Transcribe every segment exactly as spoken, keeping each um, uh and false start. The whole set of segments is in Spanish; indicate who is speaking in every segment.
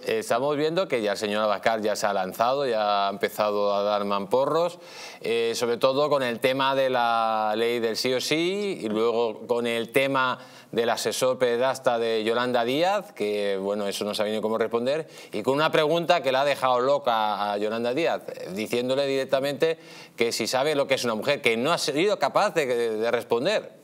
Speaker 1: Estamos viendo que ya el señor Abascal ya se ha lanzado, ya ha empezado a dar mamporros, eh, sobre todo con el tema de la ley del sí o sí y luego con el tema del asesor pederasta de Yolanda Díaz, que bueno, eso no sabía cómo responder, y con una pregunta que le ha dejado loca a Yolanda Díaz, diciéndole directamente que si sabe lo que es una mujer, que no ha sido capaz de, de responder.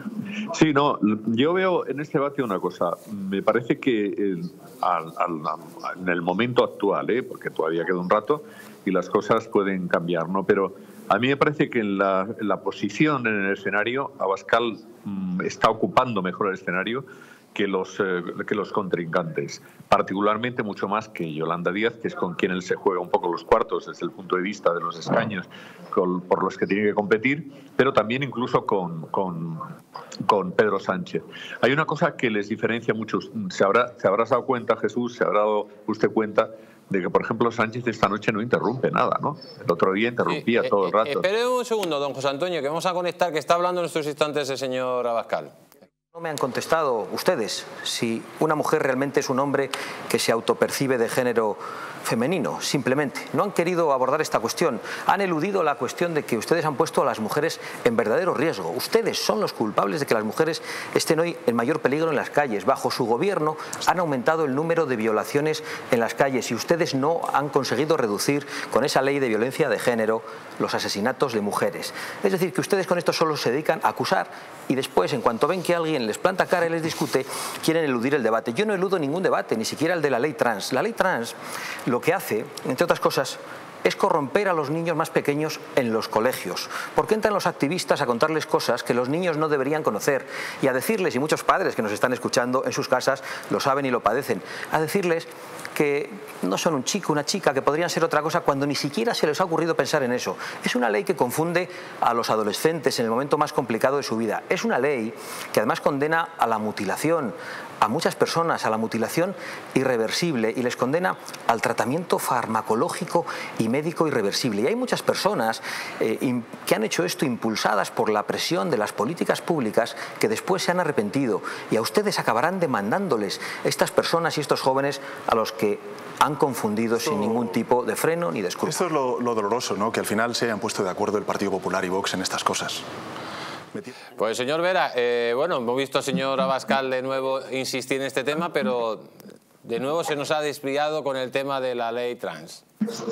Speaker 2: Sí, no, yo veo en este debate una cosa. Me parece que eh, al, al, en el momento actual, eh, porque todavía queda un rato y las cosas pueden cambiar, ¿no? Pero a mí me parece que en la, en la posición en el escenario, Abascal mm, está ocupando mejor el escenario que los, eh, que los contrincantes, particularmente mucho más que Yolanda Díaz, que es con quien él se juega un poco los cuartos desde el punto de vista de los escaños con, por los que tiene que competir, pero también incluso con, con, con Pedro Sánchez. Hay una cosa que les diferencia mucho. Se habrá, se habrás dado cuenta, Jesús, se habrá dado usted cuenta de que, por ejemplo, Sánchez esta noche no interrumpe nada, ¿no? El otro día interrumpía
Speaker 1: sí,
Speaker 2: todo el rato.
Speaker 1: Eh, espere un segundo, don José Antonio, que vamos a conectar, que está hablando en estos instantes el señor Abascal.
Speaker 3: No me han contestado ustedes si una mujer realmente es un hombre que se autopercibe de género femenino, simplemente. No han querido abordar esta cuestión. Han eludido la cuestión de que ustedes han puesto a las mujeres en verdadero riesgo. Ustedes son los culpables de que las mujeres estén hoy en mayor peligro en las calles. Bajo su gobierno han aumentado el número de violaciones en las calles y ustedes no han conseguido reducir con esa ley de violencia de género los asesinatos de mujeres. Es decir, que ustedes con esto solo se dedican a acusar y después, en cuanto ven que alguien les planta cara y les discute, quieren eludir el debate. Yo no eludo ningún debate, ni siquiera el de la ley trans. La ley trans lo que hace, entre otras cosas, es corromper a los niños más pequeños en los colegios, porque entran los activistas a contarles cosas que los niños no deberían conocer y a decirles, y muchos padres que nos están escuchando en sus casas lo saben y lo padecen, a decirles que no son un chico, una chica, que podrían ser otra cosa cuando ni siquiera se les ha ocurrido pensar en eso. Es una ley que confunde a los adolescentes en el momento más complicado de su vida. Es una ley que además condena a la mutilación, a muchas personas, a la mutilación irreversible y les condena al tratamiento farmacológico y médico irreversible. Y hay muchas personas eh, que han hecho esto impulsadas por la presión de las políticas públicas que después se han arrepentido y a ustedes acabarán demandándoles estas personas y estos jóvenes a los que han confundido esto, sin ningún tipo de freno ni de escrúpulo.
Speaker 4: Esto es lo, lo doloroso, ¿no? Que al final se hayan puesto de acuerdo el Partido Popular y Vox en estas cosas.
Speaker 1: Pues señor Vera, eh, bueno, hemos visto al señor Abascal de nuevo insistir en este tema, pero de nuevo se nos ha desviado con el tema de la ley trans.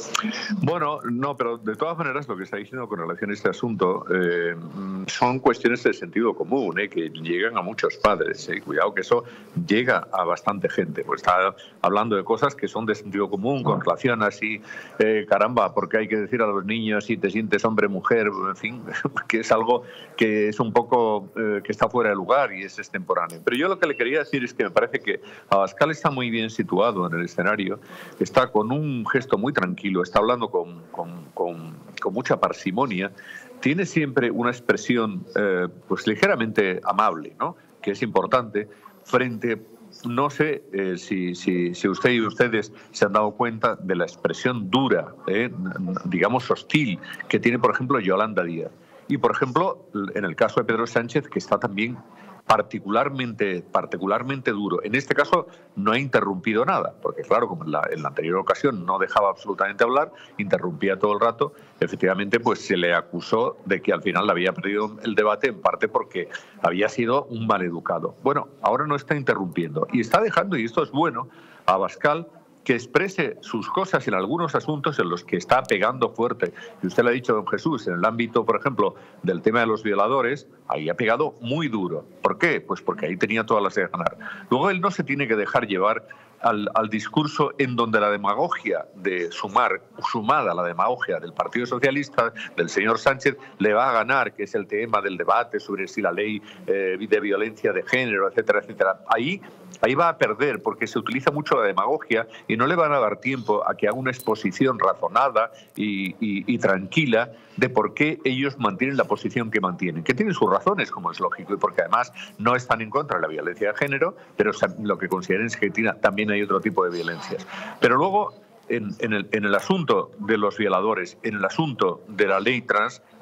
Speaker 2: Bueno, no, pero de todas maneras lo que está diciendo con relación a este asunto eh, son cuestiones de sentido común, eh, que llegan a muchos padres. Eh. Cuidado que eso llega a bastante gente. Pues está hablando de cosas que son de sentido común con relación a si, eh, caramba, porque hay que decir a los niños si te sientes hombre, mujer, en fin, que es algo que es un poco, eh, que está fuera de lugar y es extemporáneo. Pero yo lo que le quería decir es que me parece que Abascal está muy bien situado en el escenario, está con un gesto muy tranquilo, está hablando con, con, con, con mucha parsimonia, tiene siempre una expresión eh, pues ligeramente amable, ¿no? Que es importante frente, no sé eh, si, si, si usted y ustedes se han dado cuenta de la expresión dura, eh, digamos hostil, que tiene, por ejemplo, Yolanda Díaz. Y, por ejemplo, en el caso de Pedro Sánchez, que está también particularmente, particularmente duro. En este caso no ha interrumpido nada, porque claro, como en la, en la anterior ocasión no dejaba absolutamente hablar, interrumpía todo el rato, efectivamente pues se le acusó de que al final había perdido el debate, en parte porque había sido un maleducado. Bueno, ahora no está interrumpiendo y está dejando, y esto es bueno, a Abascal que exprese sus cosas en algunos asuntos en los que está pegando fuerte. Y usted le ha dicho, don Jesús, en el ámbito, por ejemplo, del tema de los violadores, ahí ha pegado muy duro. ¿Por qué? Pues porque ahí tenía todas las de ganar. Luego él no se tiene que dejar llevar al, al discurso en donde la demagogia de Sumar, sumada a la demagogia del Partido Socialista, del señor Sánchez, le va a ganar, que es el tema del debate sobre si la ley eh, de violencia de género, etcétera, etcétera. Ahí Ahí va a perder porque se utiliza mucho la demagogia y no le van a dar tiempo a que haga una exposición razonada y, y, y tranquila de por qué ellos mantienen la posición que mantienen, que tienen sus razones, como es lógico, y porque además no están en contra de la violencia de género, pero lo que consideren es que también hay otro tipo de violencias. Pero luego, en, en, el, en el asunto de los violadores, en el asunto de la ley trans,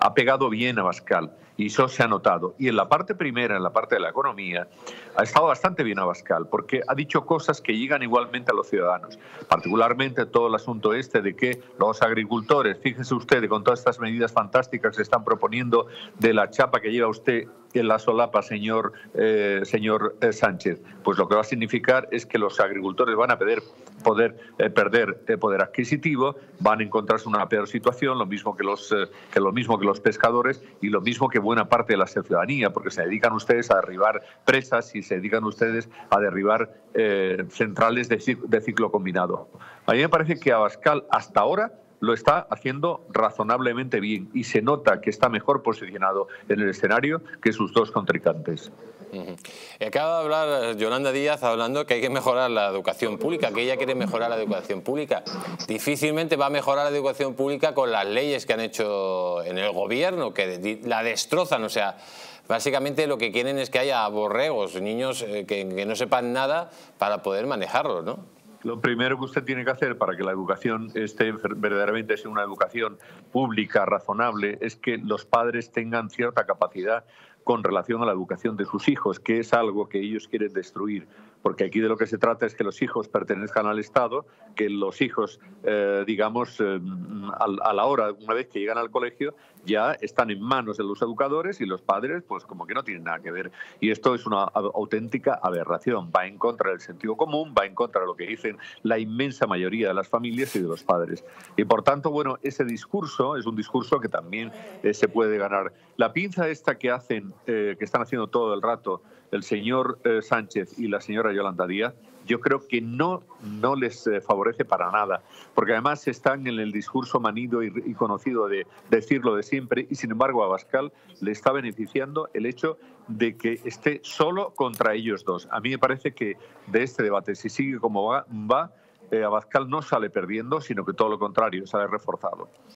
Speaker 2: ha pegado bien a Abascal y eso se ha notado. Y en la parte primera, en la parte de la economía, ha estado bastante bien Abascal porque ha dicho cosas que llegan igualmente a los ciudadanos, particularmente todo el asunto este de que los agricultores, fíjese usted, con todas estas medidas fantásticas que se están proponiendo de la chapa que lleva usted en la solapa, señor, eh, señor eh, Sánchez, pues lo que va a significar es que los agricultores van a poder, poder eh, perder eh, poder adquisitivo, van a encontrarse en una peor situación, lo mismo que los, eh, que lo mismo que los pescadores y lo mismo que buena parte de la ciudadanía, porque se dedican ustedes a derribar presas y se dedican ustedes a derribar eh, centrales de, de ciclo combinado. A mí me parece que Abascal hasta ahora lo está haciendo razonablemente bien y se nota que está mejor posicionado en el escenario que sus dos contrincantes.
Speaker 1: Uh-huh. Acaba de hablar Yolanda Díaz hablando que hay que mejorar la educación pública, que ella quiere mejorar la educación pública. Difícilmente va a mejorar la educación pública con las leyes que han hecho en el gobierno, que la destrozan, o sea, básicamente lo que quieren es que haya borregos, niños que, que no sepan nada para poder manejarlos, ¿no?
Speaker 2: Lo primero que usted tiene que hacer para que la educación esté verdaderamente sea una educación pública, razonable, es que los padres tengan cierta capacidad con relación a la educación de sus hijos, que es algo que ellos quieren destruir. Porque aquí de lo que se trata es que los hijos pertenezcan al Estado, que los hijos, eh, digamos, eh, a, a la hora, una vez que llegan al colegio, ya están en manos de los educadores y los padres, pues como que no tienen nada que ver. Y esto es una auténtica aberración. Va en contra del sentido común, va en contra de lo que dicen la inmensa mayoría de las familias y de los padres. Y por tanto, bueno, ese discurso es un discurso que también eh, se puede ganar. La pinza esta que hacen, eh, que están haciendo todo el rato el señor eh, Sánchez y la señora Yolanda Díaz, yo creo que no, no les eh, favorece para nada, porque además están en el discurso manido y, y conocido de decirlo de siempre, y sin embargo a Abascal le está beneficiando el hecho de que esté solo contra ellos dos. A mí me parece que de este debate, si sigue como va, va eh, Abascal no sale perdiendo, sino que todo lo contrario, sale reforzado.